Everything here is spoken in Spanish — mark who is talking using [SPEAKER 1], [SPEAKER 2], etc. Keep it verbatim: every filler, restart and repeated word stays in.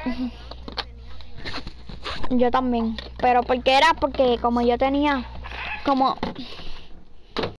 [SPEAKER 1] Yo también. Pero porque era porque como yo tenía como